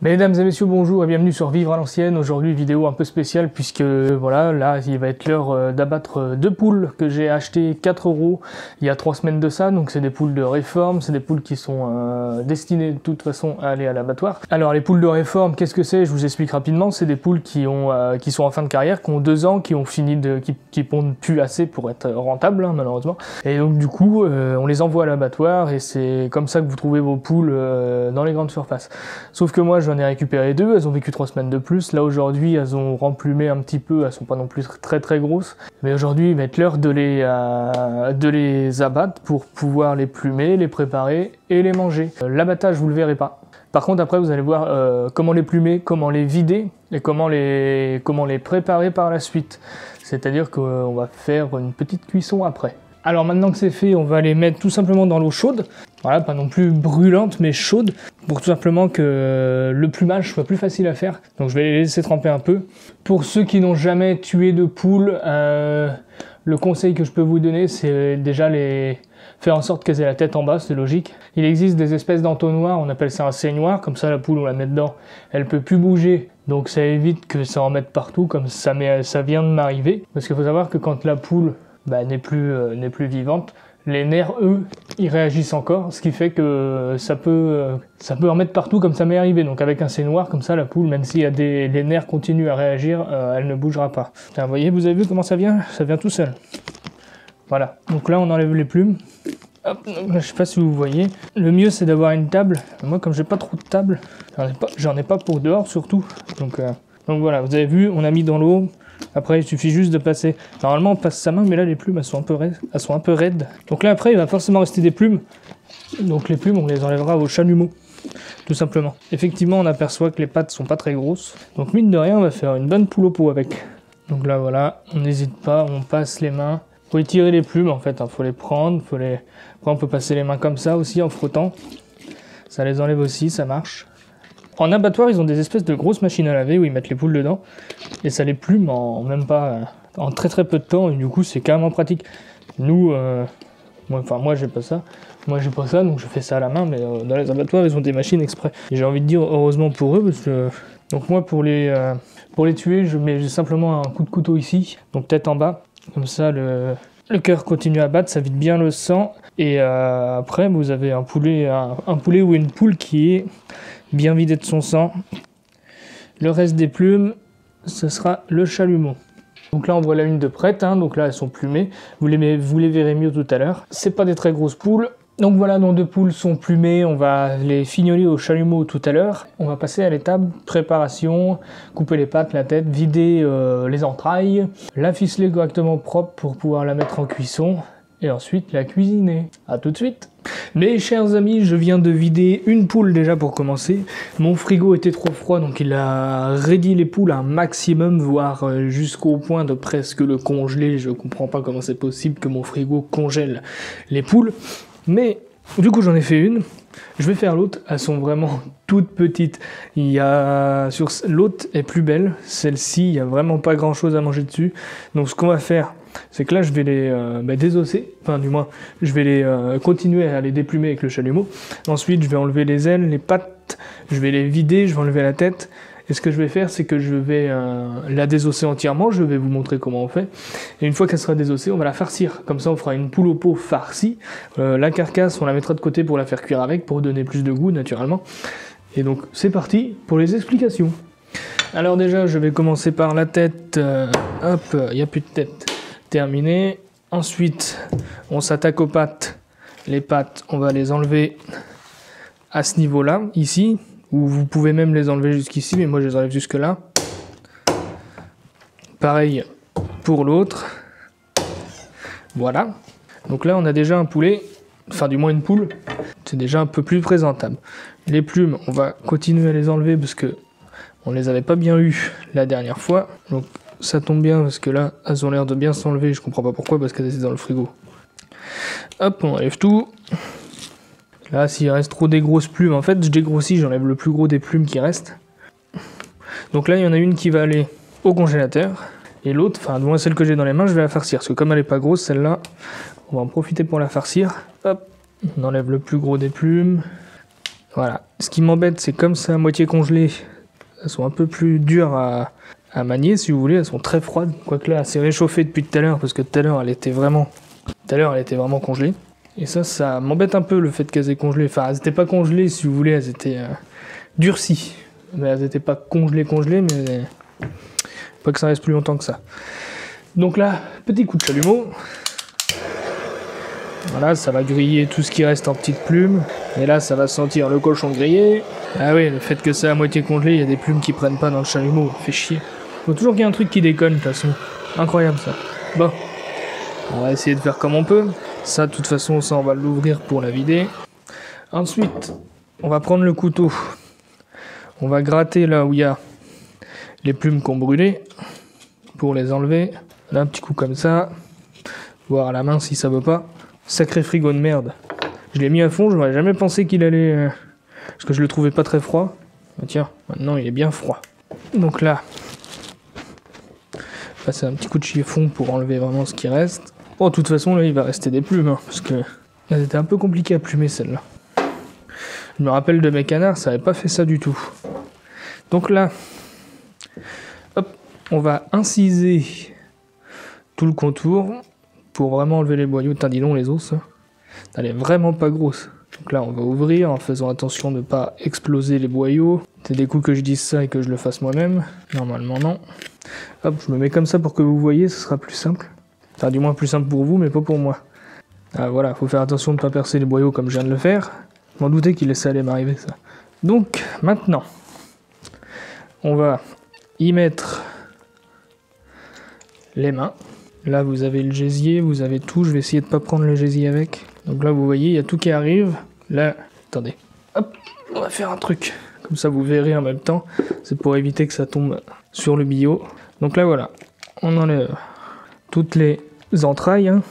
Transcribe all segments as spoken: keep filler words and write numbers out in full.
Mesdames et messieurs, bonjour et bienvenue sur Vivre à l'ancienne. Aujourd'hui, vidéo un peu spéciale puisque voilà, là, il va être l'heure d'abattre deux poules que j'ai achetées quatre euros il y a trois semaines de ça. Donc, c'est des poules de réforme, c'est des poules qui sont euh, destinées de toute façon à aller à l'abattoir. Alors, les poules de réforme, qu'est-ce que c'est? Je vous explique rapidement. C'est des poules qui ont, euh, qui sont en fin de carrière, qui ont deux ans, qui ont fini de, qui, qui pondent plus assez pour être rentables, hein, malheureusement. Et donc, du coup, euh, on les envoie à l'abattoir et c'est comme ça que vous trouvez vos poules euh, dans les grandes surfaces. Sauf que moi, je J'en ai récupéré deux, elles ont vécu trois semaines de plus. Là aujourd'hui, elles ont remplumé un petit peu, elles sont pas non plus très très grosses. Mais aujourd'hui, il va être l'heure de les euh, de les abattre pour pouvoir les plumer, les préparer et les manger. Euh, L'abattage, vous le verrez pas. Par contre, après, vous allez voir euh, comment les plumer, comment les vider et comment les comment les préparer par la suite. C'est-à-dire qu'on va faire une petite cuisson après. Alors maintenant que c'est fait, on va les mettre tout simplement dans l'eau chaude. Voilà, pas non plus brûlante, mais chaude, pour tout simplement que le plumage soit plus facile à faire. Donc je vais les laisser tremper un peu. Pour ceux qui n'ont jamais tué de poule, euh, le conseil que je peux vous donner, c'est déjà les faire en sorte qu'elles aient la tête en bas, c'est logique. Il existe des espèces d'entonnoirs, on appelle ça un saignoir, comme ça la poule on la met dedans, elle peut plus bouger. Donc ça évite que ça en mette partout, comme ça, met, ça vient de m'arriver. Parce qu'il faut savoir que quand la poule bah, n'est plus, euh, n'est plus vivante, les nerfs, eux, ils réagissent encore, ce qui fait que ça peut, euh, ça peut en mettre partout comme ça m'est arrivé. Donc avec un saignoir, comme ça, la poule, même si y a des, les nerfs continuent à réagir, euh, elle ne bougera pas. Vous voyez, vous avez vu comment ça vient? Ça vient tout seul. Voilà. Donc là, on enlève les plumes. Hop, donc là, je sais pas si vous voyez. Le mieux, c'est d'avoir une table. Moi, comme j'ai pas trop de table, j'en ai pas, j'en ai pas pour dehors surtout. Donc, euh, donc voilà, vous avez vu, on a mis dans l'eau. Après, il suffit juste de passer. Normalement, on passe sa main, mais là, les plumes, elles sont un peu raides. Elles sont un peu raides. Donc là, après, il va forcément rester des plumes. Donc les plumes, on les enlèvera au chalumeau, tout simplement. Effectivement, on aperçoit que les pattes sont pas très grosses. Donc mine de rien, on va faire une bonne poule au pot avec. Donc là, voilà, on n'hésite pas, on passe les mains. Faut étirer les plumes, en fait. Hein. Faut les prendre, faut les. Après, on peut passer les mains comme ça aussi en frottant. Ça les enlève aussi, ça marche. En abattoir, ils ont des espèces de grosses machines à laver où ils mettent les poules dedans et ça les plume en même pas en très très peu de temps et du coup c'est carrément pratique. Nous, euh, moi, enfin moi j'ai pas ça, moi j'ai pas ça donc je fais ça à la main mais euh, dans les abattoirs ils ont des machines exprès. Et j'ai envie de dire heureusement pour eux parce que donc moi pour les euh, pour les tuer je mets simplement un coup de couteau ici donc tête en bas comme ça le le cœur continue à battre, ça vide bien le sang et euh, après vous avez un poulet un, un poulet ou une poule qui est bien vidé de son sang. Le reste des plumes, ce sera le chalumeau. Donc là, on voit la une de prête, hein, donc là, elles sont plumées. Vous les, vous les verrez mieux tout à l'heure. C'est pas des très grosses poules. Donc voilà, nos deux poules sont plumées. On va les fignoler au chalumeau tout à l'heure. On va passer à l'étape préparation, couper les pattes, la tête, vider euh, les entrailles, la ficeler correctement propre pour pouvoir la mettre en cuisson. Et ensuite la cuisiner. A tout de suite. Mes chers amis, je viens de vider une poule déjà pour commencer. Mon frigo était trop froid donc il a raidi les poules un maximum, voire jusqu'au point de presque le congeler. Je comprends pas comment c'est possible que mon frigo congèle les poules. Mais du coup j'en ai fait une. Je vais faire l'autre, elles sont vraiment toutes petites. Il y a sur l'autre est plus belle, celle-ci, il y a vraiment pas grand chose à manger dessus. Donc ce qu'on va faire, c'est que là je vais les euh, bah, désosser, enfin du moins je vais les euh, continuer à les déplumer avec le chalumeau. Ensuite je vais enlever les ailes, les pattes, je vais les vider, je vais enlever la tête. Et ce que je vais faire, c'est que je vais euh, la désosser entièrement, je vais vous montrer comment on fait. Et une fois qu'elle sera désossée, on va la farcir. Comme ça, on fera une poule au pot farcie. Euh, la carcasse, on la mettra de côté pour la faire cuire avec, pour donner plus de goût, naturellement. Et donc, c'est parti pour les explications. Alors déjà, je vais commencer par la tête. Euh, hop, il n'y a plus de tête. Terminé. Ensuite, on s'attaque aux pattes. Les pattes, on va les enlever à ce niveau-là, ici. Ou vous pouvez même les enlever jusqu'ici, mais moi je les enlève jusque là. Pareil pour l'autre. Voilà. Donc là on a déjà un poulet, enfin du moins une poule. C'est déjà un peu plus présentable. Les plumes, on va continuer à les enlever parce que on les avait pas bien eues la dernière fois. Donc ça tombe bien parce que là elles ont l'air de bien s'enlever. Je comprends pas pourquoi parce qu'elles étaient dans le frigo. Hop, on enlève tout. Là, s'il reste trop des grosses plumes, en fait, je dégrossis, j'enlève le plus gros des plumes qui restent. Donc là, il y en a une qui va aller au congélateur. Et l'autre, enfin, du moins celle que j'ai dans les mains, je vais la farcir. Parce que comme elle n'est pas grosse, celle-là, on va en profiter pour la farcir. Hop, on enlève le plus gros des plumes. Voilà. Ce qui m'embête, c'est comme c'est à moitié congelé, elles sont un peu plus dures à, à manier, si vous voulez. Elles sont très froides. Quoique là, c'est réchauffé depuis tout à l'heure, parce que tout à l'heure, elle était vraiment, tout à l'heure, elle était vraiment congelée. Et ça, ça m'embête un peu le fait qu'elles aient congelé. Enfin, elles n'étaient pas congelées, si vous voulez, elles étaient euh, durcies. Mais elles n'étaient pas congelées, congelées, mais pas que ça reste plus longtemps que ça. Donc là, petit coup de chalumeau. Voilà, ça va griller tout ce qui reste en petites plumes. Et là, ça va sentir le cochon grillé. Ah oui, le fait que c'est à moitié congelé, il y a des plumes qui prennent pas dans le chalumeau. Fait chier. Faut toujours qu'il y ait un truc qui déconne, de toute façon. Incroyable, ça. Bon. On va essayer de faire comme on peut. Ça, de toute façon, ça, on va l'ouvrir pour la vider. Ensuite, on va prendre le couteau. On va gratter là où il y a les plumes qu'on brûlait pour les enlever. Là, un petit coup comme ça. Voir à la main si ça veut pas. Sacré frigo de merde. Je l'ai mis à fond, je n'aurais jamais pensé qu'il allait... Euh, parce que je le trouvais pas très froid. Ah, tiens, maintenant il est bien froid. Donc là, passer un petit coup de chiffon pour enlever vraiment ce qui reste. Bon, de toute façon, là, il va rester des plumes, hein, parce que elles étaient un peu compliquées à plumer, celles-là. Je me rappelle de mes canards, ça n'avait pas fait ça du tout. Donc là, hop, on va inciser tout le contour pour vraiment enlever les boyaux. Tain, dis donc, les os, elle est vraiment pas grosse. Donc là, on va ouvrir en faisant attention de ne pas exploser les boyaux. C'est des coups que je dise ça et que je le fasse moi-même. Normalement, non. Hop, je me mets comme ça pour que vous voyez, ce sera plus simple. Enfin, du moins plus simple pour vous, mais pas pour moi. Ah, voilà, faut faire attention de ne pas percer les boyaux comme je viens de le faire. Je m'en doutais qu'il laissait aller m'arriver, ça. Donc, maintenant, on va y mettre les mains. Là, vous avez le gésier, vous avez tout. Je vais essayer de ne pas prendre le gésier avec. Donc là, vous voyez, il y a tout qui arrive. Là, attendez. Hop, on va faire un truc. Comme ça, vous verrez en même temps. C'est pour éviter que ça tombe sur le billot. Donc là, voilà. On enlève toutes les entrailles. Hein.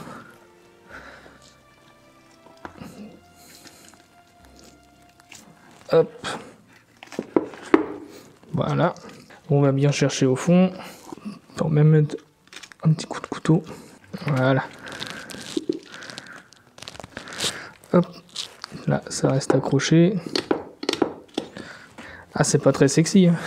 Hop. Voilà. On va bien chercher au fond. On va même mettre un petit coup de couteau. Voilà. Hop. Là, ça reste accroché. Ah, c'est pas très sexy. Hein.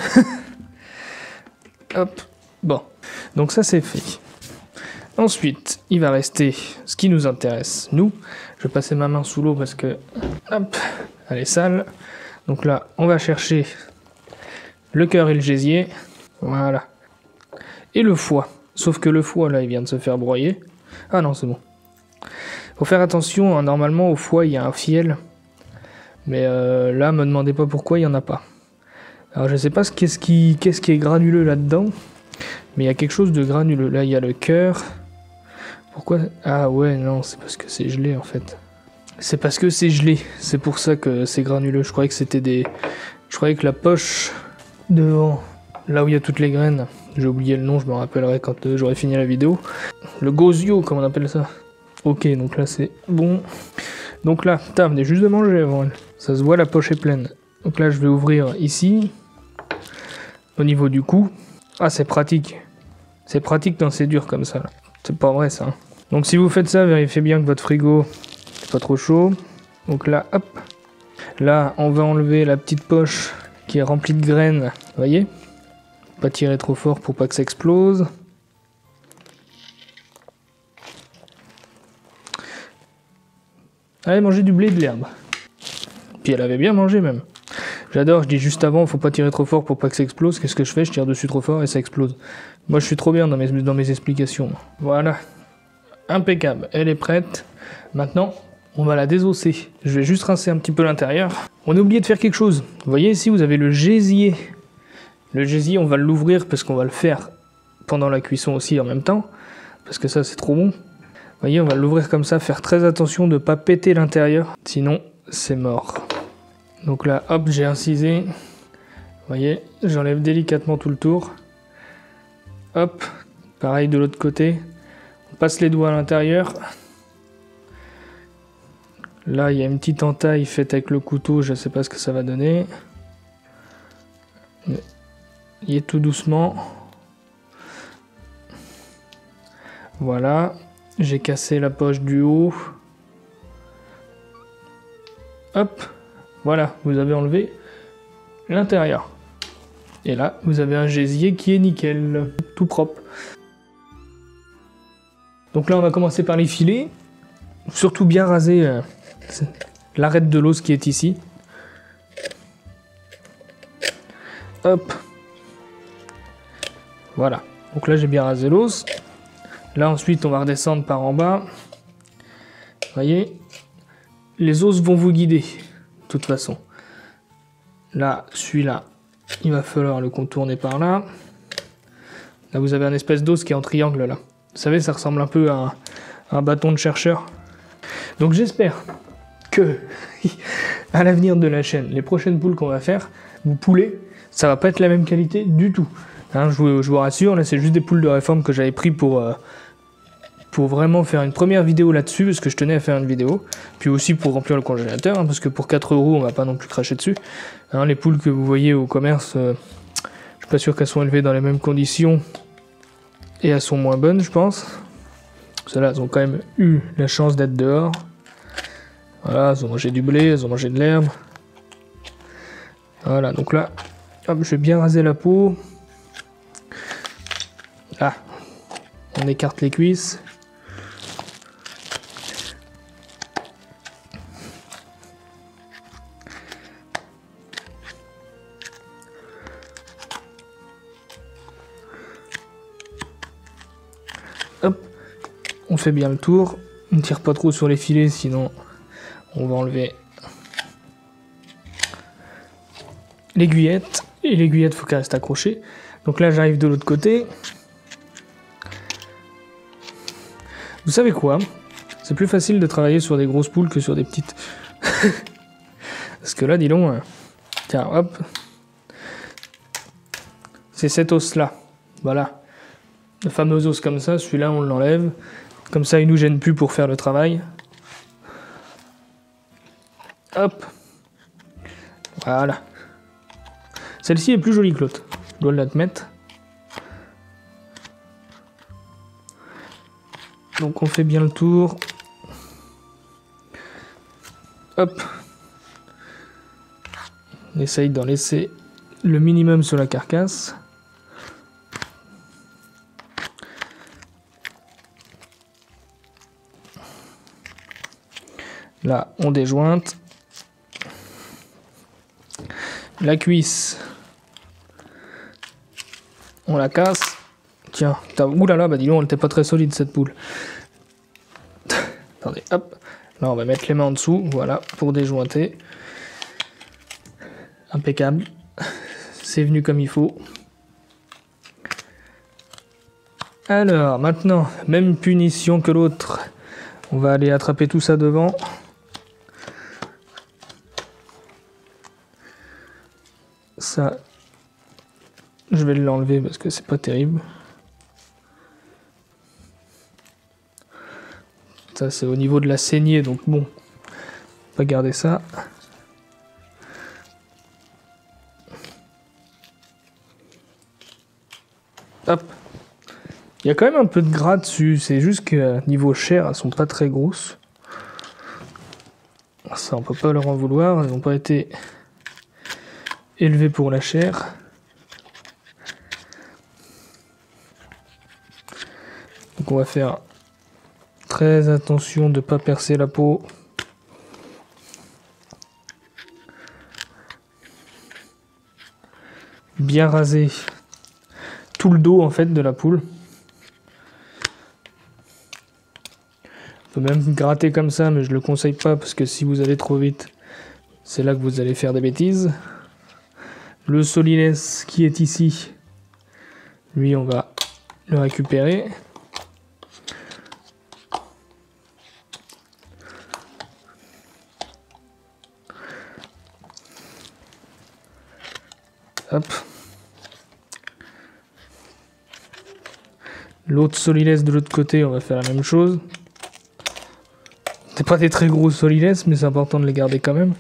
Hop. Bon. Donc ça, c'est fait. Ensuite, il va rester ce qui nous intéresse, nous. Je vais passer ma main sous l'eau parce que... Hop. Elle est sale. Donc là, on va chercher le cœur et le gésier. Voilà. Et le foie. Sauf que le foie, là, il vient de se faire broyer. Ah non, c'est bon. Faut faire attention, hein, normalement, au foie, il y a un fiel. Mais euh, là, me demandez pas pourquoi, il n'y en a pas. Alors, je sais pas ce qu'est-ce qui, qu'est-ce qui est granuleux là-dedans. Mais il y a quelque chose de granuleux. Là, il y a le cœur. Pourquoi? Ah ouais, non, c'est parce que c'est gelé, en fait. C'est parce que c'est gelé. C'est pour ça que c'est granuleux. Je croyais que c'était des... Je croyais que la poche devant, là où il y a toutes les graines... J'ai oublié le nom, je me rappellerai quand euh, j'aurai fini la vidéo. Le gosio, comme on appelle ça. Ok, donc là c'est bon. Donc là, putain, venez juste de manger avant elle. Ça se voit, la poche est pleine. Donc là, je vais ouvrir ici. Au niveau du cou. Ah, c'est pratique. C'est pratique quand c'est dur comme ça. C'est pas vrai ça. Hein. Donc si vous faites ça, vérifiez bien que votre frigo n'est pas trop chaud. Donc là, hop. Là, on va enlever la petite poche qui est remplie de graines. Vous voyez ? Pas tirer trop fort pour pas que ça explose. Allez, manger du blé et de l'herbe. Puis elle avait bien mangé même. J'adore, je dis juste avant, faut pas tirer trop fort pour pas que ça explose. Qu'est-ce que je fais? Je tire dessus trop fort et ça explose. Moi je suis trop bien dans mes, dans mes explications. Voilà. Impeccable, elle est prête. Maintenant, on va la désosser. Je vais juste rincer un petit peu l'intérieur. On a oublié de faire quelque chose. Vous voyez ici, vous avez le gésier. Le gésier, on va l'ouvrir parce qu'on va le faire pendant la cuisson aussi en même temps. Parce que ça, c'est trop bon. Vous voyez, on va l'ouvrir comme ça. Faire très attention de ne pas péter l'intérieur. Sinon, c'est mort. Donc là, hop, j'ai incisé. Vous voyez, j'enlève délicatement tout le tour. Hop, pareil de l'autre côté. On passe les doigts à l'intérieur. Là, il y a une petite entaille faite avec le couteau. Je ne sais pas ce que ça va donner. Y est tout doucement. Voilà. J'ai cassé la poche du haut. Hop. Voilà, vous avez enlevé l'intérieur. Et là, vous avez un gésier qui est nickel, tout propre. Donc là, on va commencer par les filets. Surtout bien raser euh, l'arête de l'os qui est ici. Hop. Voilà. Donc là, j'ai bien rasé l'os. Là, ensuite, on va redescendre par en bas. Vous voyez, les os vont vous guider, de toute façon. Là, celui-là, il va falloir le contourner par là. Là, vous avez un espèce d'os qui est en triangle, là. Vous savez, ça ressemble un peu à un, à un bâton de chercheur. Donc, j'espère que, à l'avenir de la chaîne, les prochaines poules qu'on va faire, vous poulez, ça va pas être la même qualité du tout. Hein, je, vous, je vous rassure, là, c'est juste des poules de réforme que j'avais pris pour... Euh, pour vraiment faire une première vidéo là-dessus, parce que je tenais à faire une vidéo, puis aussi pour remplir le congélateur, hein, parce que pour quatre euros, on va pas non plus cracher dessus. Hein, les poules que vous voyez au commerce, euh, je suis pas sûr qu'elles sont élevées dans les mêmes conditions, et elles sont moins bonnes, je pense. Celles-là, elles ont quand même eu la chance d'être dehors. Voilà, elles ont mangé du blé, elles ont mangé de l'herbe. Voilà, donc là, hop, je vais bien raser la peau. Là, on écarte les cuisses. Hop, on fait bien le tour, on ne tire pas trop sur les filets, sinon on va enlever l'aiguillette, et l'aiguillette faut qu'elle reste accrochée. Donc là j'arrive de l'autre côté. Vous savez quoi? C'est plus facile de travailler sur des grosses poules que sur des petites. Parce que là, dis donc, euh, tiens, hop, c'est cet os là, voilà. Le fameux os comme ça, celui-là on l'enlève. Comme ça il nous gêne plus pour faire le travail. Hop. Voilà. Celle-ci est plus jolie que l'autre. Je dois l'admettre. Donc on fait bien le tour. Hop. On essaye d'en laisser le minimum sur la carcasse. Là, on déjointe. La cuisse, on la casse. Tiens, oulala, bah dis donc, elle était pas très solide cette poule. Attendez, hop. Là, on va mettre les mains en dessous, voilà, pour déjointer. Impeccable. C'est venu comme il faut. Alors, maintenant, même punition que l'autre. On va aller attraper tout ça devant. Ça, je vais l'enlever parce que c'est pas terrible. Ça, c'est au niveau de la saignée, donc bon, on va garder ça. Hop. Il y a quand même un peu de gras dessus, c'est juste que niveau chair, elles sont pas très grosses. Ça, on peut pas leur en vouloir, elles n'ont pas été élevées pour la chair. Donc on va faire très attention de ne pas percer la peau. Bien raser tout le dos en fait de la poule. On peut même gratter comme ça, mais je le conseille pas parce que si vous allez trop vite, c'est là que vous allez faire des bêtises. Le solilès qui est ici, lui on va le récupérer. Hop. L'autre solilès de l'autre côté, on va faire la même chose. C'est pas des très gros solilès, mais c'est important de les garder quand même.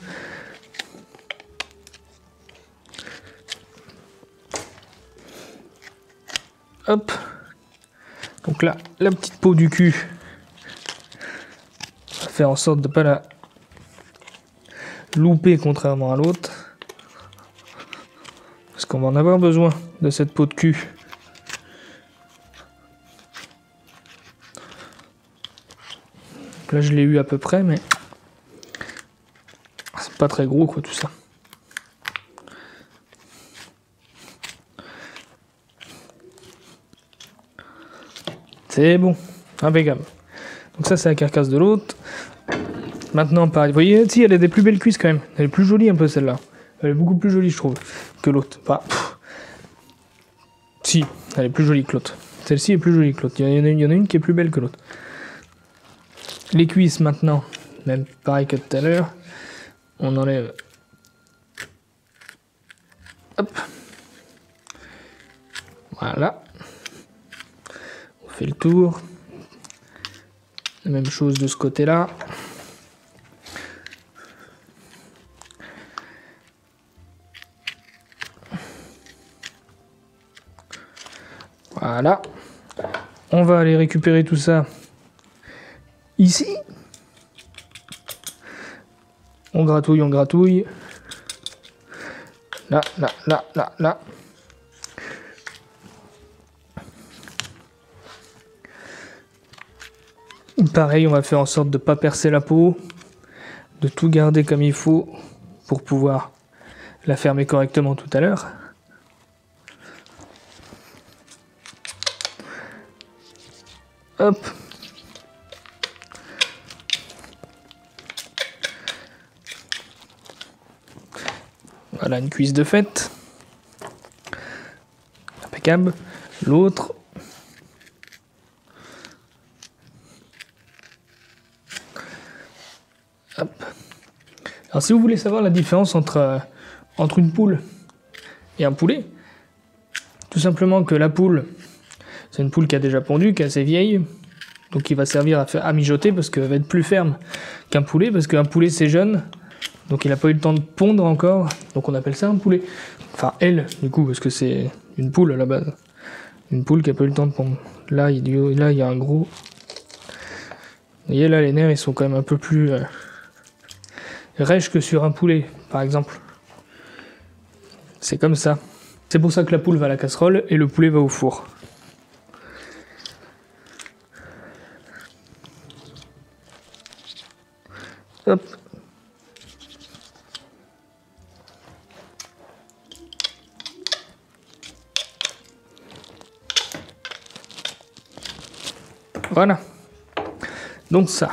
Hop. Donc là, la petite peau du cul, on va faire en sorte de pas la louper contrairement à l'autre. Parce qu'on va en avoir besoin de cette peau de cul. Donc là je l'ai eu à peu près, mais c'est pas très gros quoi tout ça. C'est bon, impeccable. Donc ça c'est la carcasse de l'autre. Maintenant pareil, vous voyez, si elle a des plus belles cuisses quand même. Elle est plus jolie un peu celle-là. Elle est beaucoup plus jolie je trouve que l'autre. Enfin, pff. Si, elle est plus jolie que l'autre. Celle-ci est plus jolie que l'autre. Il y en a une, il y en a une qui est plus belle que l'autre. Les cuisses maintenant, même pareil que tout à l'heure. On enlève. Hop. Voilà. On fait le tour. La même chose de ce côté-là. Voilà. On va aller récupérer tout ça ici. On gratouille, on gratouille. Là, là, là, là, là. Pareil, on va faire en sorte de ne pas percer la peau, de tout garder comme il faut pour pouvoir la fermer correctement tout à l'heure. Hop. Voilà une cuisse de fête. Impeccable. L'autre. Hop. Alors si vous voulez savoir la différence entre, euh, entre une poule et un poulet, tout simplement que la poule, c'est une poule qui a déjà pondu, qui est assez vieille, donc qui va servir à, faire, à mijoter parce qu'elle va être plus ferme qu'un poulet, parce qu'un poulet c'est jeune, donc il n'a pas eu le temps de pondre encore, donc on appelle ça un poulet. Enfin elle, du coup, parce que c'est une poule à la base. Une poule qui n'a pas eu le temps de pondre. Là, il, là, il y a un gros... Vous voyez là, les nerfs ils sont quand même un peu plus euh, rêches que sur un poulet, par exemple. C'est comme ça. C'est pour ça que la poule va à la casserole et le poulet va au four. Hop. Voilà. Donc ça.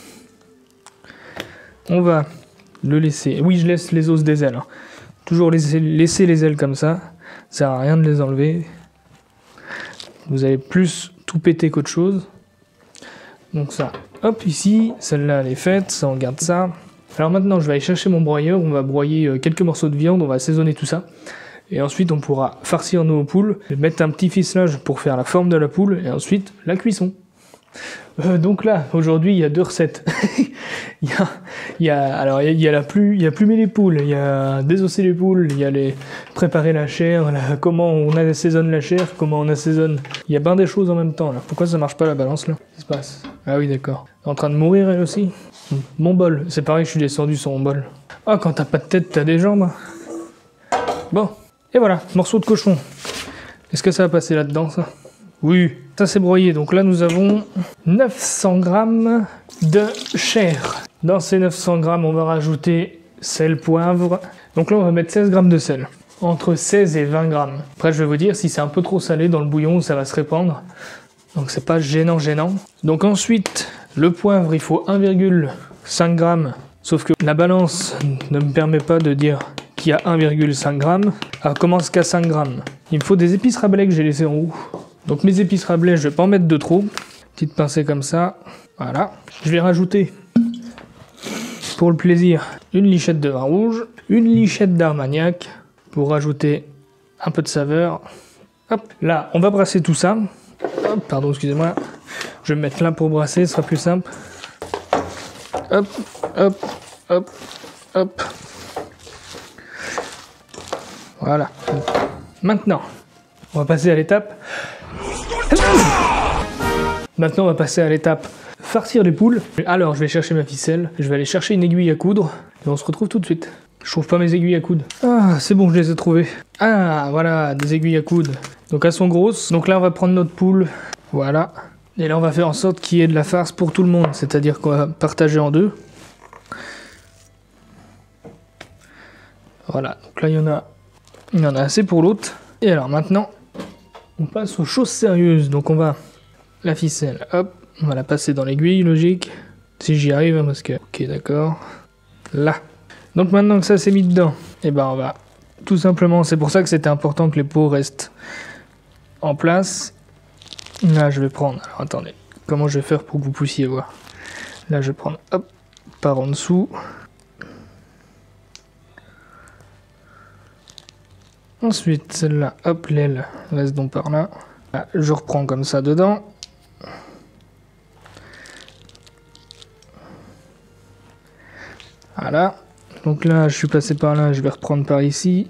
On va le laisser. Oui, je laisse les os des ailes. Hein. Toujours laisser, laisser les ailes comme ça. Ça sert à rien de les enlever. Vous allez plus tout péter qu'autre chose. Donc ça. Hop, ici, celle-là elle est faite, ça on garde ça. Alors maintenant je vais aller chercher mon broyeur, on va broyer quelques morceaux de viande, on va assaisonner tout ça. Et ensuite on pourra farcir nos poules, mettre un petit ficelage pour faire la forme de la poule, et ensuite la cuisson. Euh, donc là, aujourd'hui il y a deux recettes. il, y a, il, y a, alors, il y a la plus, il y a plumer les poules, il y a désosser les poules, il y a les préparer la chair, la, comment on assaisonne la chair, comment on assaisonne. Il y a bien des choses en même temps là. Pourquoi ça marche pas la balance là? Qu'est-ce qui se passe? Ah oui d'accord. En train de mourir elle aussi. Mon bol, c'est pareil, je suis descendu sur mon bol. Ah, quand t'as pas de tête, t'as des jambes. Bon, et voilà, morceau de cochon. Est-ce que ça va passer là-dedans ça? Oui, ça c'est broyé. Donc là nous avons neuf cents grammes de chair. Dans ces neuf cents grammes, on va rajouter sel, poivre. Donc là on va mettre seize grammes de sel. Entre seize et vingt grammes. Après je vais vous dire, si c'est un peu trop salé dans le bouillon, ça va se répandre. Donc c'est pas gênant gênant. Donc ensuite, le poivre, il faut un virgule cinq grammes. Sauf que la balance ne me permet pas de dire qu'il y a un virgule cinq grammes. Elle commence qu'à cinq grammes. Il me faut des épices Rabelais que j'ai laissées en haut. Donc mes épices Rabelais, je vais pas en mettre de trop. Petite pincée comme ça. Voilà. Je vais rajouter, pour le plaisir, une lichette de vin rouge, une lichette d'Armagnac, pour rajouter un peu de saveur. Hop. Là, on va brasser tout ça. Hop, pardon, excusez-moi. Je vais me mettre là pour brasser, ce sera plus simple. Hop, hop, hop, hop. Voilà. Maintenant, on va passer à l'étape... Maintenant, on va passer à l'étape farcir les poules. Alors je vais chercher ma ficelle, je vais aller chercher une aiguille à coudre et on se retrouve tout de suite. Je trouve pas mes aiguilles à coudre. Ah, c'est bon, je les ai trouvées. Ah, voilà, des aiguilles à coudre. Donc elles sont grosses. Donc là on va prendre notre poule. Voilà. Et là on va faire en sorte qu'il y ait de la farce pour tout le monde. C'est-à-dire qu'on va partager en deux. Voilà, donc là il y en a, il y en a assez pour l'autre. Et alors maintenant, on passe aux choses sérieuses. Donc on va, la ficelle, hop, on va la passer dans l'aiguille, logique. Si j'y arrive, hein, parce que, ok d'accord, là. Donc maintenant que ça s'est mis dedans, et ben on va, tout simplement, c'est pour ça que c'était important que les pots restent en place. Là je vais prendre, alors attendez, comment je vais faire pour que vous puissiez voir. Là je vais prendre, hop, par en dessous. Ensuite, celle-là, hop, l'aile reste donc par là. Là. Je reprends comme ça dedans. Voilà. Donc là, je suis passé par là, je vais reprendre par ici.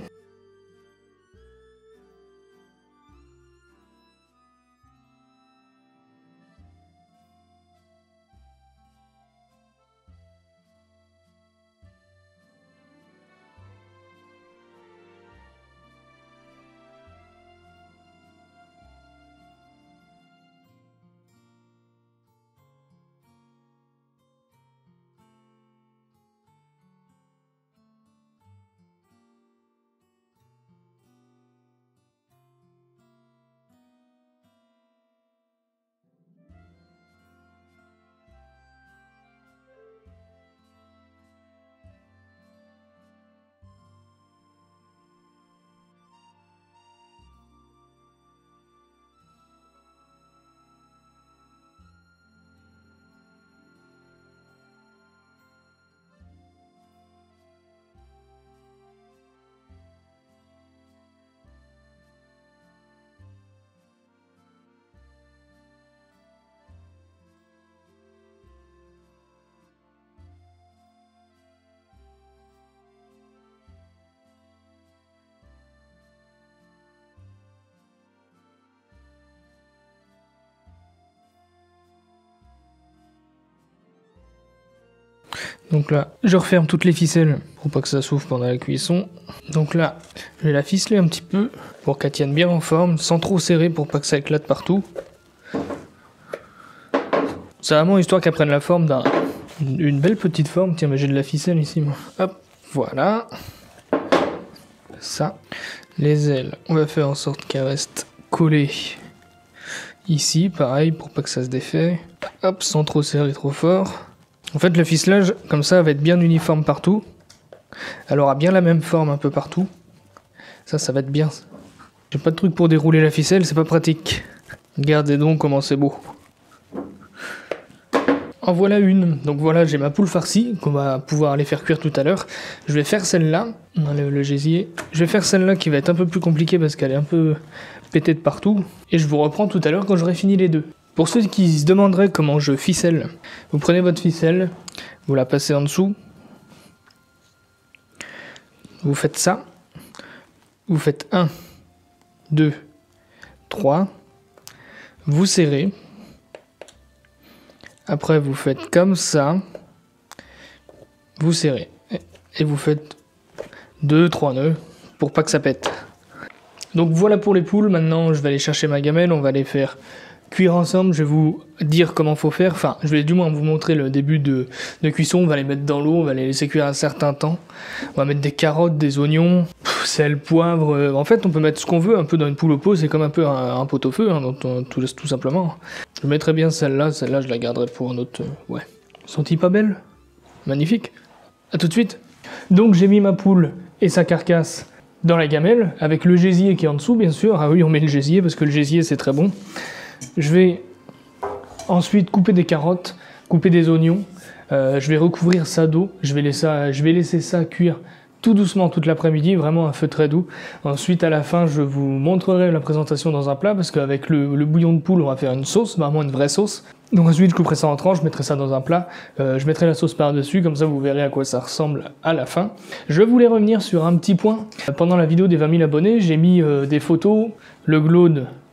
Donc là, je referme toutes les ficelles pour pas que ça souffle pendant la cuisson. Donc là, je vais la ficeler un petit peu pour qu'elle tienne bien en forme, sans trop serrer pour pas que ça éclate partout. C'est vraiment histoire qu'elle prenne la forme d'un, une belle petite forme. Tiens, mais j'ai de la ficelle ici, moi. Hop, voilà. Ça. Les ailes, on va faire en sorte qu'elles restent collées ici, pareil, pour pas que ça se défait. Hop, sans trop serrer trop fort. En fait, le ficelage, comme ça, va être bien uniforme partout. Elle aura bien la même forme un peu partout. Ça, ça va être bien. J'ai pas de truc pour dérouler la ficelle, c'est pas pratique. Regardez donc comment c'est beau. En voilà une. Donc voilà, j'ai ma poule farcie qu'on va pouvoir aller faire cuire tout à l'heure. Je vais faire celle-là. On enlève le gésier. Je vais faire celle-là qui va être un peu plus compliquée parce qu'elle est un peu pétée de partout. Et je vous reprends tout à l'heure quand j'aurai fini les deux. Pour ceux qui se demanderaient comment je ficelle, vous prenez votre ficelle, vous la passez en dessous, vous faites ça, vous faites un, deux, trois, vous serrez, après vous faites comme ça, vous serrez, et vous faites deux, trois nœuds pour pas que ça pète. Donc voilà pour les poules, maintenant je vais aller chercher ma gamelle, on va les faire cuire ensemble, je vais vous dire comment faut faire, enfin je vais du moins vous montrer le début de, de cuisson, on va les mettre dans l'eau, on va les laisser cuire un certain temps, on va mettre des carottes, des oignons, pff, sel, poivre, euh, en fait on peut mettre ce qu'on veut un peu dans une poule au pot, c'est comme un peu un, un pot-au-feu, hein, donc, on, tout, tout simplement. Je mettrai bien celle-là, celle-là je la garderai pour un autre, euh, ouais. Senti pas belle? Magnifique. A tout de suite. Donc j'ai mis ma poule et sa carcasse dans la gamelle, avec le gésier qui est en dessous bien sûr, ah oui on met le gésier parce que le gésier c'est très bon. Je vais ensuite couper des carottes, couper des oignons, euh, je vais recouvrir ça d'eau, je vais laisser, je vais laisser ça cuire tout doucement toute l'après-midi, vraiment un feu très doux. Ensuite à la fin je vous montrerai la présentation dans un plat parce qu'avec le, le bouillon de poule on va faire une sauce, vraiment une vraie sauce. Donc ensuite je couperai ça en tranches, je mettrai ça dans un plat, euh, je mettrai la sauce par-dessus, comme ça vous verrez à quoi ça ressemble à la fin. Je voulais revenir sur un petit point. Pendant la vidéo des vingt mille abonnés, j'ai mis euh, des photos, le Glaude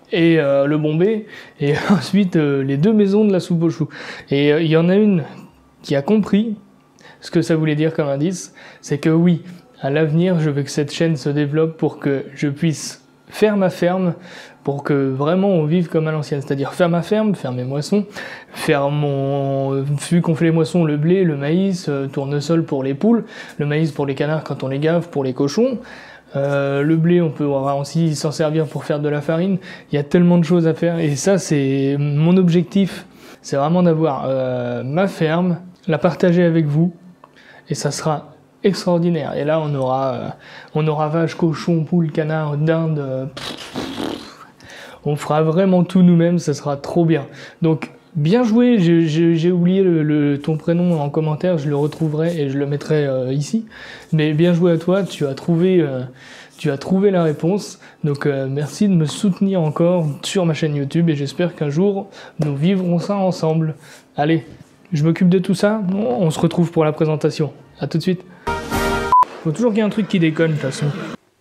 et euh, le bombé, et ensuite euh, les deux maisons de la soupe aux choux. Et il euh, y en a une qui a compris ce que ça voulait dire comme indice, c'est que oui, à l'avenir, je veux que cette chaîne se développe pour que je puisse faire ma ferme, pour que vraiment on vive comme à l'ancienne, c'est-à-dire faire ma ferme, faire mes moissons, faire mon... vu qu'on fait les moissons, le blé, le maïs, euh, tournesol pour les poules, le maïs pour les canards quand on les gave, pour les cochons, euh, le blé on peut aussi s'en servir pour faire de la farine, il y a tellement de choses à faire, et ça c'est mon objectif, c'est vraiment d'avoir euh, ma ferme, la partager avec vous, et ça sera extraordinaire. Et là on aura, euh, on aura vaches, cochons, poules, canards, dindes, euh, on fera vraiment tout nous-mêmes, ça sera trop bien. Donc bien joué, j'ai oublié le, le, ton prénom en commentaire, je le retrouverai et je le mettrai euh, ici. Mais bien joué à toi, tu as trouvé, euh, tu as trouvé la réponse. Donc euh, merci de me soutenir encore sur ma chaîne YouTube et j'espère qu'un jour nous vivrons ça ensemble. Allez, je m'occupe de tout ça, on se retrouve pour la présentation. À tout de suite. Faut toujours qu'il y ait un truc qui déconne de toute façon.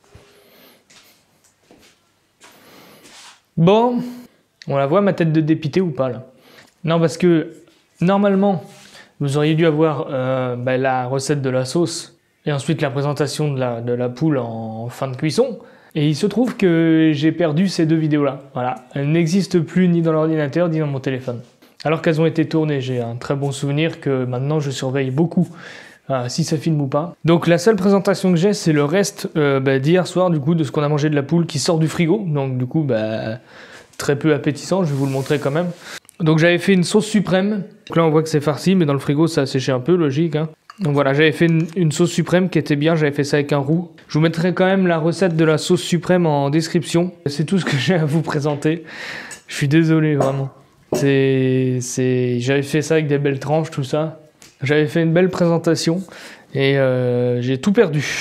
Bon, on la voit ma tête de dépité ou pas là? Non, parce que normalement vous auriez dû avoir euh, bah, la recette de la sauce et ensuite la présentation de la, de la poule en fin de cuisson. Et il se trouve que j'ai perdu ces deux vidéos là. Voilà, elles n'existent plus ni dans l'ordinateur ni dans mon téléphone. Alors qu'elles ont été tournées, j'ai un très bon souvenir que maintenant je surveille beaucoup. Ah, si ça filme ou pas. Donc la seule présentation que j'ai, c'est le reste euh, bah, d'hier soir, du coup, de ce qu'on a mangé de la poule qui sort du frigo. Donc du coup, bah, très peu appétissant, je vais vous le montrer quand même. Donc j'avais fait une sauce suprême. Donc là, on voit que c'est farci, mais dans le frigo, ça a séché un peu, logique. Hein. Donc voilà, j'avais fait une, une sauce suprême qui était bien, j'avais fait ça avec un roux. Je vous mettrai quand même la recette de la sauce suprême en description. C'est tout ce que j'ai à vous présenter. Je suis désolé, vraiment. C'est, c'est... J'avais fait ça avec des belles tranches, tout ça. J'avais fait une belle présentation et euh, j'ai tout perdu.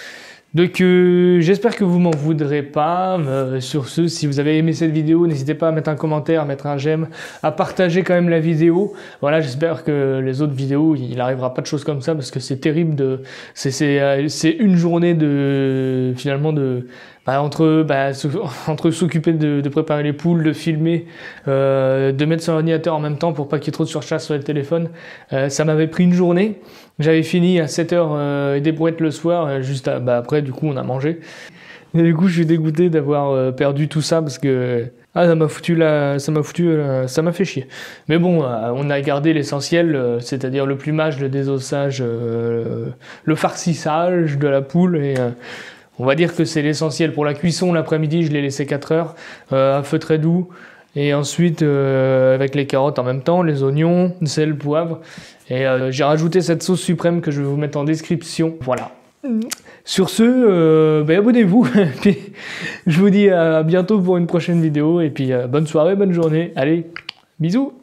Donc euh, j'espère que vous m'en voudrez pas. Euh, sur ce, si vous avez aimé cette vidéo, n'hésitez pas à mettre un commentaire, à mettre un j'aime, à partager quand même la vidéo. Voilà, j'espère que les autres vidéos, il n'arrivera pas de choses comme ça parce que c'est terrible de... C'est euh, une journée de... finalement de... Bah, entre bah, entre s'occuper de, de préparer les poules, de filmer, euh, de mettre sur l'ordinateur en même temps pour pas qu'il y ait trop de surcharge sur le téléphone, euh, ça m'avait pris une journée. J'avais fini à sept heures euh, et des brouettes le soir, euh, juste à, bah, après du coup on a mangé. Et du coup je suis dégoûté d'avoir euh, perdu tout ça parce que ah, ça m'a foutu la, ça m'a foutu, euh, ça m'a fait chier. Mais bon, euh, on a gardé l'essentiel, euh, c'est-à-dire le plumage, le désossage, euh, le farcissage de la poule et euh, on va dire que c'est l'essentiel. Pour la cuisson, l'après-midi, je l'ai laissé quatre heures, euh, à feu très doux. Et ensuite, euh, avec les carottes en même temps, les oignons, sel, poivre. Et euh, j'ai rajouté cette sauce suprême que je vais vous mettre en description. Voilà. Sur ce, euh, bah, abonnez-vous. Je vous dis à bientôt pour une prochaine vidéo. Et puis, euh, bonne soirée, bonne journée. Allez, bisous.